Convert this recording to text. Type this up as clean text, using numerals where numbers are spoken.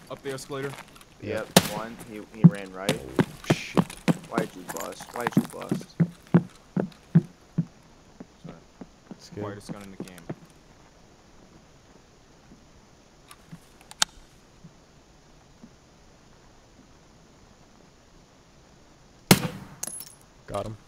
Up the escalator. Yep, one. He ran right. Oh, shit. Why'd you bust? Why'd you bust? Sorry. It's good. Quietest gun in the game. Got him.